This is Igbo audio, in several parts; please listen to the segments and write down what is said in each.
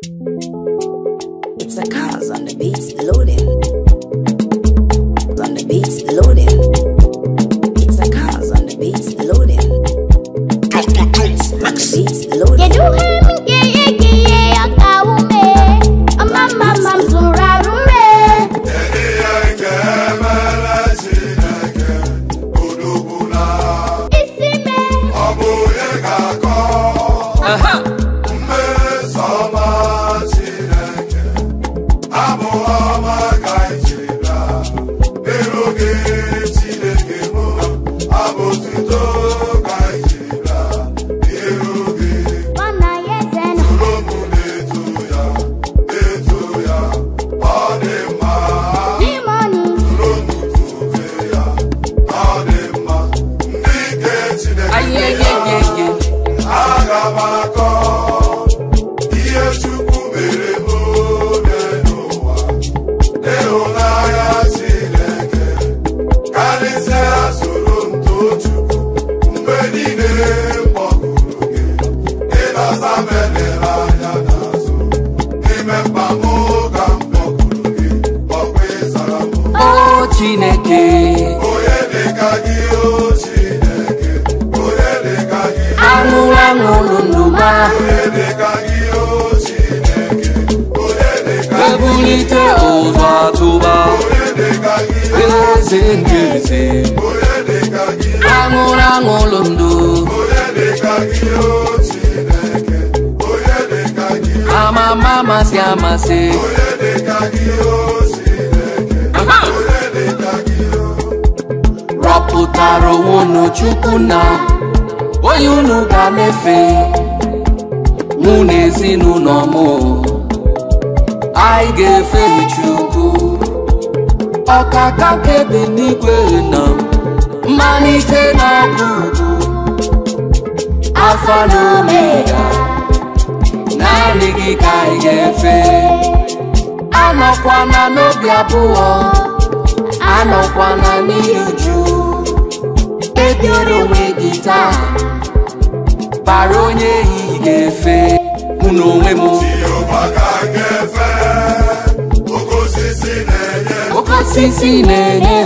It's the cars on the beats loading. On the beats loading. It's the cars on the beats loading. On the beats loading. You do have me, yeah, I got me. I'm so Raputaro wono chukuna oyunu ganefe munezi nunomo I gefe chuku okaka kebe nigwe na manite na bubu Alpha no Omega na nigi kai gefe anokwana no biabuo anokwana ni uju ebioro we guitar baronye igefe muno we mo okosisi nenye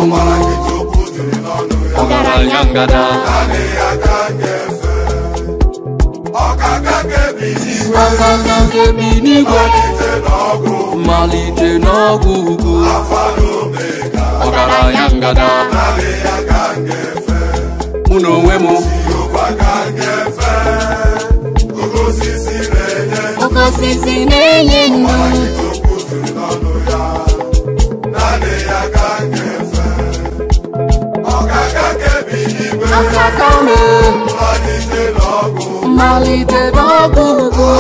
ogara yangada okaka bini malite nogugu ogara yangada muno wemo okosisi nenye okakame malite nogugu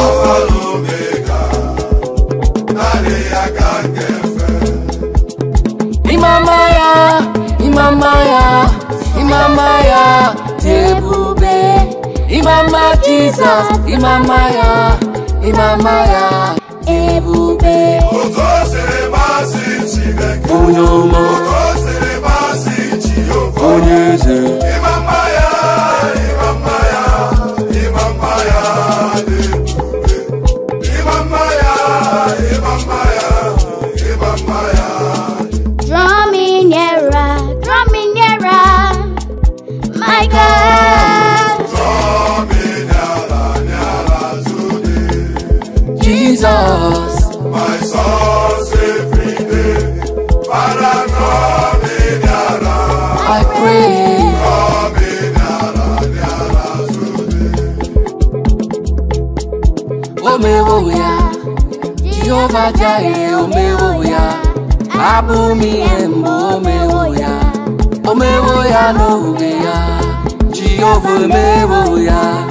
Imamaya, Tebube, Imama Jesus, Imamaya, Tebube. Onyoma, Onyeze, Imamaya, draw me nearer, my God. Draw me nearer today. Jesus, my source every day. Father, draw me nearer. I pray. Draw me nearer today. Omewoya, Jehovah Jireh, Omewoya. Abumi embo Omewoya no weya Jehovah Omewoya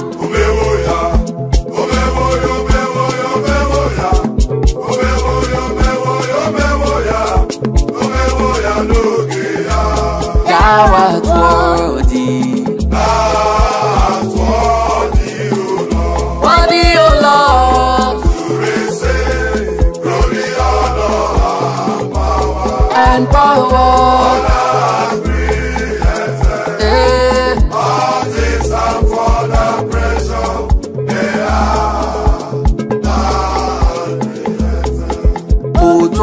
no weya Gawa twodi and power.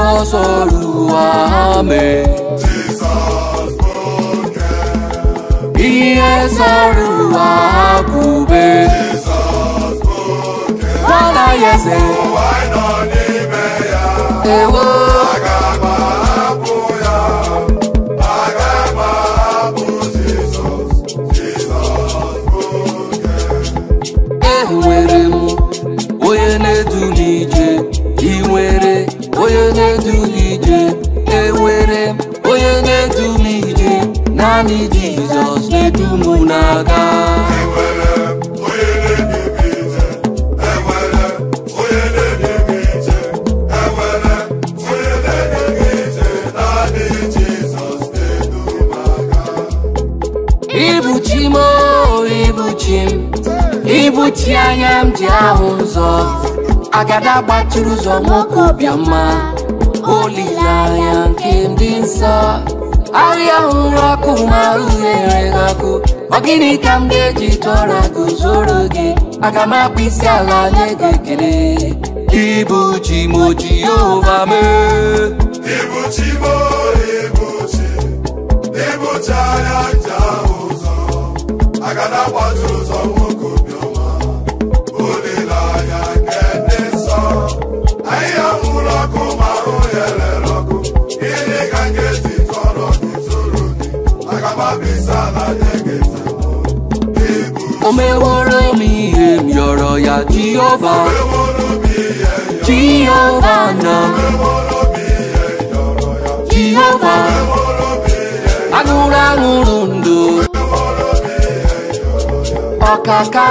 Jesus oruame. Jesus spoken. Yes oruakube. Jesus spoken. Wala yese. Why not Nimeya? Ewo. Agama Abuya. Agama Abu Jesus. Jesus spoken. Enwere m onye na-edu n'ije. Inwere onye na-edu n'ije. Enwere m onye na-edu n'ije. Naanị Jizọs na-edu m n'aga. Enwere onye na-edu m ije. Enwere onye na-edu m ije. Enwere onye na-edu m ije. Naanị Jizọs na-edu m aga. Ibuchi m, ibuchi m, ibuchi anya m ji ahụ ụzọ. Agada gbachiri ụzọ nwoke obiọma. Olileanya nke m dị nsọ. Ahịa hụrụ ọkụ ma uhere ọkụ. Ọ gịnị ka m ga-eji tọrọ guzoro gị? Aga m akpụ isi ala nye gị ekele. Ibuchi m Jehova mee. Ibuchi m, ibuchi, ibuchi anya nje ahụ ụzọ. Agada gbachiri ụzọ nwoke obiọma. Olileanya nke ndị nsọ. Ahịhịa hụrụ ọkụ ma ahụ ya rere ọkụ. Gịnị ka m ga-eji tọrọ gị zoro gị? Aga m abịa ala nye gị ekele. O meworo m ihe m yọrọ ya Jehova. Eworo m ihe yọrọ. Jehova na Eworo m ihe yọrọ ya. Jehova. Eworo m ihe yọrọ. Aṅụrụ aṅụrụ ndụ. Eworo m ihe yọrọ ya. Ọkaka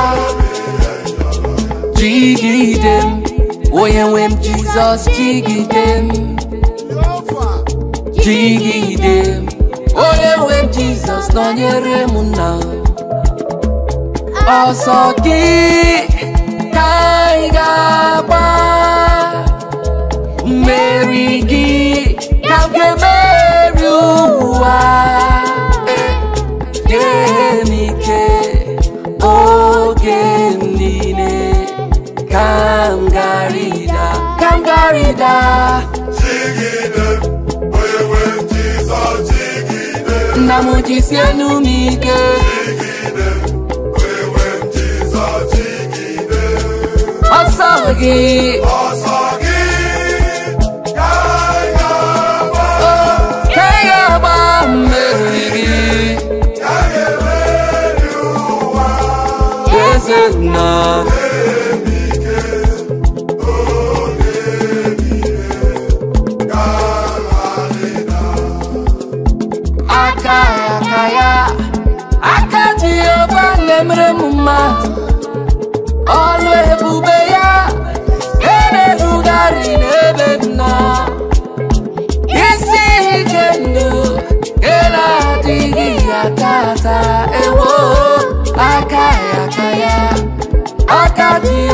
jigide m. Onye nwe m Jizọs jigide m. Jigide m. Onye nwe m Jizọs nọnyere m na. Ọsọ gị ka anyị ga-agba. Mmeri gị ka m ga-emeri ụwa. Nye m ike oge m niile. Ka m garịda, ka m garịda. Jigide, onye nwe m Jizọs jigide. Nna m jisie enu m ike. Jigide, onye nwe m Jizọs jigide. Ọsọ gị Ọsọ gị ka anyị ga-agba. ka ị ga-agba. Mmeri gị Ka anyị emeri ụwa. eze nna. Aka Jehova na-emere m mma. Ọlụ ebube ya na-erugharị n'ebe m nọ. Isi ike ndụ na-adịghị ya tata. Ewo aka ya aka Jehova.